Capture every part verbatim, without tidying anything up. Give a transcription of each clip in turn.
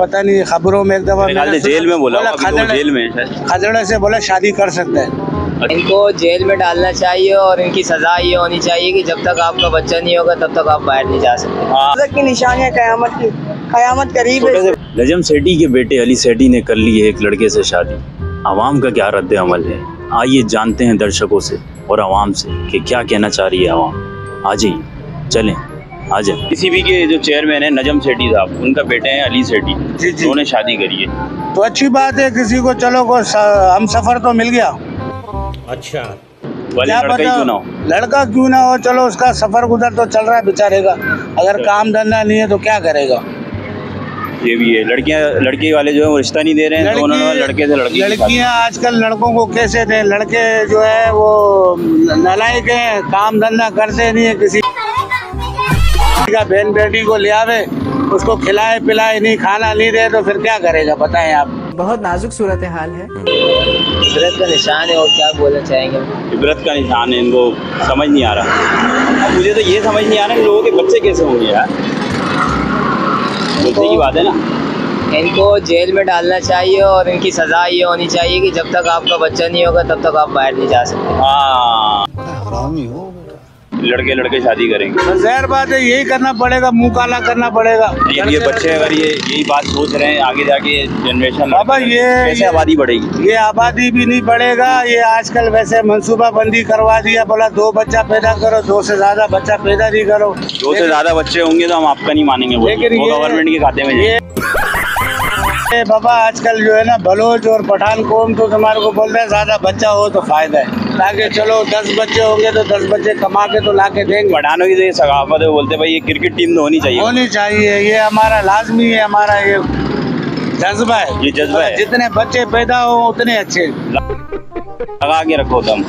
पता नहीं, खबरों में एक दफा जेल में बोला, बोला जेल में खजड़े से बोला शादी कर सकते हैं। इनको जेल में डालना चाहिए और इनकी सजा ये होनी चाहिए कि जब तक आपका बच्चा नहीं होगा तब तक आप बाहर नहीं जा सकते। की निशानियाँ कयामत की, कयामत करीब है। नजम सेठी के बेटे अली सेठी ने कर ली है एक लड़के से शादी। आवाम का क्या रद्द अमल है, आइए जानते हैं दर्शकों से और आवाम से कि क्या कहना चाह रही है आवाम। आ जाइए, चलें आ जाए। पीसीबी के जो चेयरमैन है नजम सेठी साहब, उनका बेटे हैं अली सेठी, उन्होंने शादी करी है। तो अच्छी बात है, किसी को चलो को हम सफर तो मिल गया। अच्छा, लड़का ही क्यों ना हो, लड़का क्यों ना हो, चलो उसका सफर गुजर तो चल रहा है बेचारे का। अगर काम धंधा नहीं है तो क्या करेगा। ये भी है, लड़कियां लड़के वाले जो है वो रिश्ता नहीं दे रहे हैं, तो उन्होंने लड़के से लड़की। लड़कियां आजकल लड़कों को कैसे दें, लड़के जो है वो नालायक हैं, काम धंधा करते नहीं है। किसी का बहन बेटी को ले आवे, उसको खिलाए पिलाए नहीं, खाना नहीं दे तो फिर क्या करेगा बताएं आप। बहुत नाजुक सूरत हाल है। इबरत का निशान है और क्या बोलना चाहेंगे। इबरत का निशान है, इनको समझ नहीं आ रहा। अब मुझे तो ये समझ नहीं आ रहा कि लोगों के बच्चे कैसे होंगे यार, बोलने की बात है ना। इनको जेल में डालना चाहिए और इनकी सजा ये होनी चाहिए कि जब तक आपका बच्चा नहीं होगा तब तक आप बाहर नहीं जा सकते। हाँ, लड़के लड़के शादी करेंगे, ज़ाहिर बात है यही करना पड़ेगा, मुंह काला करना पड़ेगा। ये बच्चे अगर ये यही बात सोच रहे हैं, आगे जाके जनरेशन अब ये कैसे आबादी बढ़ेगी। ये आबादी भी नहीं बढ़ेगा। ये आजकल वैसे मंसूबा बंदी करवा दिया, बोला दो बच्चा पैदा करो, दो से ज्यादा बच्चा पैदा नहीं करो। दो से ज्यादा बच्चे होंगे तो हम आपका नहीं मानेंगे, वो गवर्नमेंट के खाते में जाए। बाबा आजकल जो है ना बलोच और पठान कौम तो तुम्हारे को बोल रहे हैं ज्यादा बच्चा हो तो फायदा है, ताकि चलो दस बच्चे होंगे तो दस बच्चे कमा के तो ला के देंगे। पठानों की तो ये सकाफत है, बोलते भाई ये क्रिकेट टीम तो होनी चाहिए, होनी चाहिए। ये हमारा लाजमी है, हमारा ये जज्बा है, ये जज्बा है। जितने बच्चे पैदा हो उतने अच्छे लगा के रखो तुम।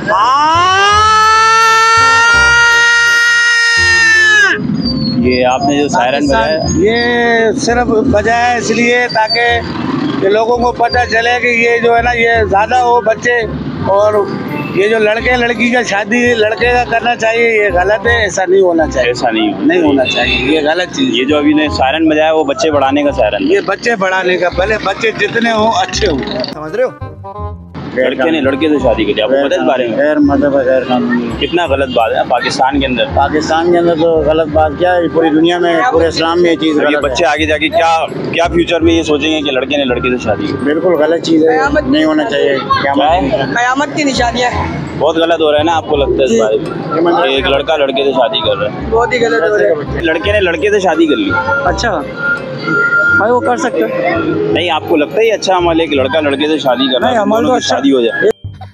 ये आपने जो सायरन बजाया, ये सिर्फ बजाया इसलिए ताकि ये लोगों को पता चले कि ये जो है ना ये ज्यादा हो बच्चे, और ये जो लड़के लड़की का शादी लड़के का करना चाहिए ये गलत है, ऐसा नहीं होना चाहिए। ऐसा नहीं नहीं होना चाहिए, ये गलत चीज। ये जो अभी ने सायरन बजाया वो बच्चे बढ़ाने का सायरन, ये बच्चे बढ़ाने का, भले बच्चे जितने हो अच्छे हो, समझ रहे हो। लड़के ने लड़के से शादी की, आपको पता है इस बारे में? गैर मदद गैर कानूनी, कितना गलत बात है पाकिस्तान के अंदर। पाकिस्तान के अंदर तो गलत बात क्या है, पूरी दुनिया में पूरे इस्लाम में ये चीज ये बच्चे आगे जाके क्या क्या फ्यूचर में ये सोचेंगे कि लड़के ने लड़के से शादी की। बिल्कुल गलत चीज है, नहीं होना चाहिए। कयामत की निशानियाँ बहुत गलत हो रहा है ना, आपको लगता है इस बारे में? एक लड़का लड़के से शादी कर रहा है, बहुत ही गलत हो रहा है। लड़के ने लड़के से शादी कर ली। अच्छा भाई वो कर सकते नहीं, आपको लगता है अच्छा अमल है कि लड़का लड़के से शादी कर रहा है, अमल तो शादी हो जाए?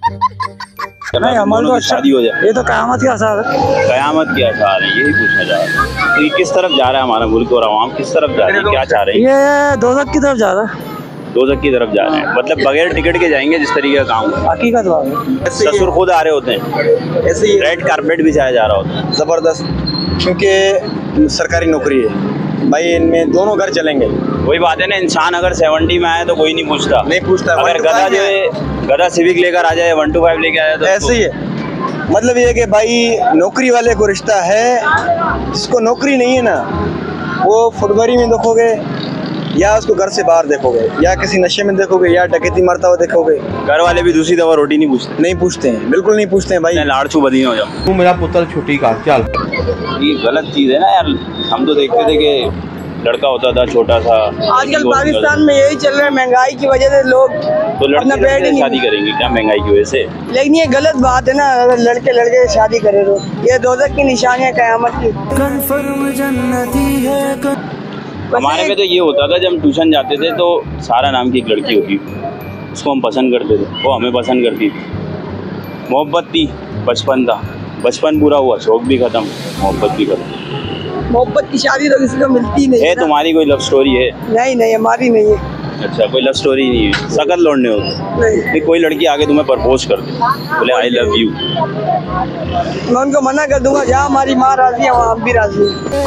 नहीं, अमल तो शादी हो जाए, ये तो कयामत के आसार है। कयामत के आसार है, यही पूछना चाह रहा है। तो ये किस तरफ जा रहा है हमारा मुल्क और आवाम, किस तरफ जा रही है, क्या चाह रही है? ये दोज़ख की तरफ जा रहा है, दोज़ख की तरफ जा रहे हैं, मतलब बगैर टिकट के जाएंगे जिस तरीके का काम है। हकीकत बात है। ससुर खुद आ रहे होते हैं, ऐसे ही रेड कारपेट बिछाया जा रहा होता है। ज़बरदस्त, क्योंकि सरकारी नौकरी है भाई, इनमें दोनों घर चलेंगे। वही बात है ना, इंसान अगर सेवेंटी में आए तो कोई नहीं पूछता, नहीं पूछता। अगर गधा जो है गधा सिविक लेकर आ जाए, वन टू फाइव लेके आया तो ऐसे ही है। मतलब ये है कि भाई नौकरी वाले को रिश्ता है, जिसको नौकरी नहीं है ना वो फुटबॉल में देखोगे, या उसको घर से बाहर देखोगे, या किसी नशे में देखोगे, या डकैती मारता हुआ देखोगे। घर वाले भी दूसरी दफा रोटी नहीं पूछते, नहीं पूछते हैं, बिल्कुल नहीं पूछते हैं भाई। लाड़चू बदी हो जाओ, तू मेरा पुत्र छुट्टी का चल। ये गलत चीज है ना यार। हम तो देखते थे कि लड़का होता था छोटा सा। आजकल पाकिस्तान में यही चल रहा है, महंगाई की वजह से लोग तो लड़के लड़के शादी करेंगे क्या महंगाई की वजह से? लेकिन ये गलत बात है ना, अगर लड़के लड़के शादी करे तो ये दोज़ख की निशानियाँ कयामत की। हमारे में तो ये होता था, जब हम ट्यूशन जाते थे तो सारा नाम की एक लड़की होती, उसको हम पसंद करते थे, वो हमें पसंद करती थी। मोहब्बत थी, बचपन था, बचपन पूरा हुआ, शौक भी खत्म, मोहब्बत भी खत्म। मोहब्बत की शादी तो किसी को मिलती नहीं है। तुम्हारी कोई लव स्टोरी है? नहीं नहीं, हमारी नहीं है। अच्छा, कोई लव स्टोरी नहीं है, सकत लौटने होते नहीं। कोई लड़की आगे तुम्हें प्रपोज कर दे, बोले आई लव यू, मैं उनको मना कर दूंगा, जहाँ हमारी माँ राजी है वहाँ हम भी राजी हैं।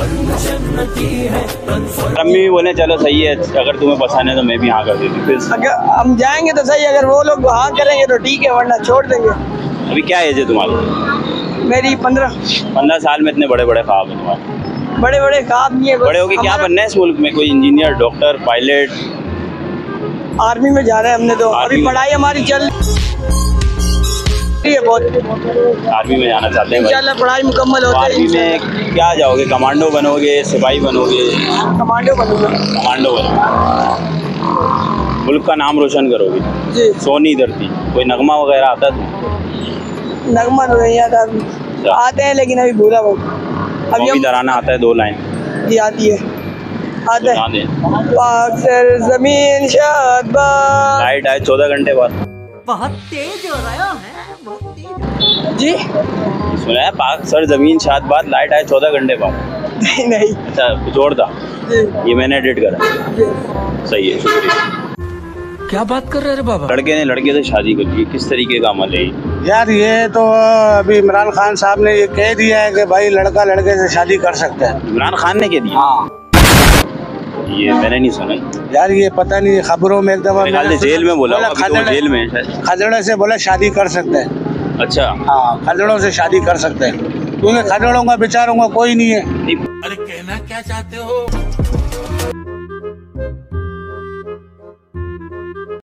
अम्मी भी बोले चलो सही है, अगर तुम्हें पसंद है तो मैं भी हाँ कर देती। फिर अगर हम जाएंगे तो सही, अगर वो लोग हाँ करेंगे तो ठीक है, वरना छोड़ देंगे। अभी क्या एज है तुम्हारी? मेरी पंद्रह पंद्रह साल में इतने बड़े बड़े ख्वाब है तुम्हारे? बड़े बड़े काम नहीं है। बड़े होके क्या बनना है इस मुल्क में? कोई इंजीनियर, डॉक्टर, पायलट? आर्मी में जा रहे हैं हमने तो। अभी पढ़ाई हमारी चल रही है बहुत। आर्मी में जाना चाहते हैं? इंशाल्लाह पढ़ाई मुकम्मल तो होता है। आर्मी में क्या जाओगे? कमांडो बनोगे, सिपाही बनोगे? कमांडो बनूंगा। कमांडो बनोगे, मुल्क का नाम रोशन करोगे। जी। सोनी धरती। कोई नगमा वगैरह आता है? नगमा तो नहीं आता, आते हैं लेकिन अभी भूला वो। अभी हम तराना आता है दो लाइन? जी आती है, आता सुना है। दे। पाक सर जमीन शाबाश। लाइट आए चौदह घंटे बाद। बहुत तेज हो रहा है, बहुत तेज। जी सुना है पाक सर जमीन शाद बाद लाइट आए चौदह घंटे बाद? नहीं नहीं। अच्छा जोड़ था जी ये, मैंने एडिट करा। जी। सही है, शुक्रिया। क्या बात कर रहे रे बाबा? लड़के ने लड़के से शादी कर ली, किस तरीके का अमल है ये? यार ये तो अभी इमरान खान साहब ने ये कह दिया है कि भाई लड़का लड़के से शादी कर सकता है। इमरान खान ने कह दिया? हाँ। ये मैंने नहीं सुना यार ये पता नहीं, खबरों में एकदम मेरे ख्याल से जेल में बोला, अभी तो वो जेल में है शायद। खजड़े से बोला शादी कर सकते हैं। अच्छा हाँ, खजड़ों से शादी कर सकते हैं, क्योंकि खजड़ों का बेचारों का कोई नहीं है। अरे कहना क्या चाहते हो?